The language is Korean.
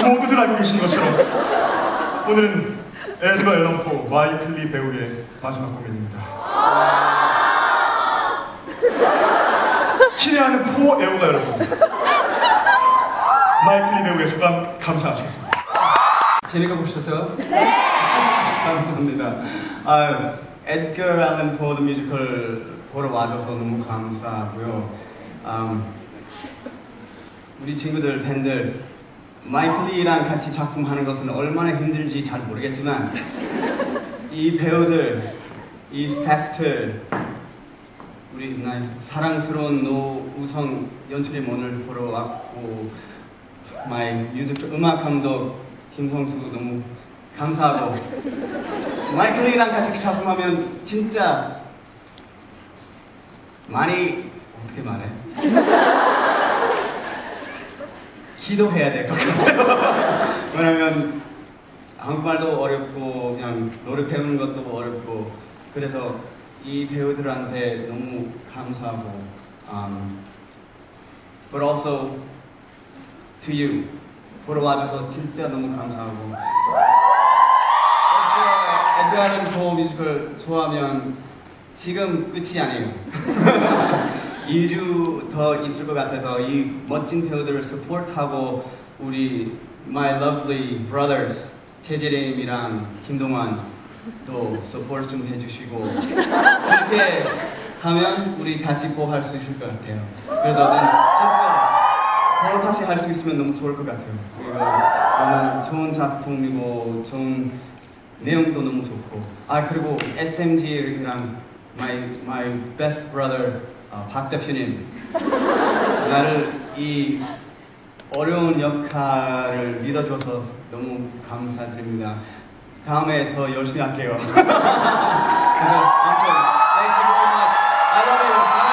모두들 알고 계신 것처럼 오늘은 에드거 앨런 포 마이클 리 배우의 마지막 공연입니다. 친애하는 포 애호가 여러분, 마이클 리 배우의 소감 감사하시겠습니다. 재미가 보셨어요? 네! 감사합니다. 에드거 앨런 포 더 뮤지컬 보러 와줘서 너무 감사하고요. 우리 친구들, 팬들, 마이클 리랑 같이 작품하는 것은 얼마나 힘들지 잘 모르겠지만 이 배우들, 이 스태프들, 우리 사랑스러운 노우성 연출님을 보러 왔고 음악 감독 김성수 너무 감사하고 마이클 리랑 같이 작품하면 진짜 많이 어떻게 말해? 기도해야 될 것 같아요. 왜냐면 한국말도 어렵고 그냥 노래 배우는 것도 어렵고 그래서 이 배우들한테 너무 감사하고 but also to you 보러 와줘서 진짜 너무 감사하고 에드거 앨런 포 뮤지컬 좋아하면 지금 끝이 아니에요. 2주 더 있을 것 같아서 이 멋진 배우들을 서포트하고 우리 My Lovely Brothers 최재림이랑 김동완 또 서포트 좀 해주시고 그렇게 하면 우리 다시 뭐 할 수 있을 것 같아요. 그래서 진짜 더 다시 할 수 있으면 너무 좋을 것 같아요. 그리고 너무 좋은 작품이고 좋은 내용도 너무 좋고 그리고 SMG랑 my best brother 박 대표님 나를 이 어려운 역할을 믿어줘서 너무 감사드립니다. 다음에 더 열심히 할게요. 그래서 아무튼 thank you very much. I love you.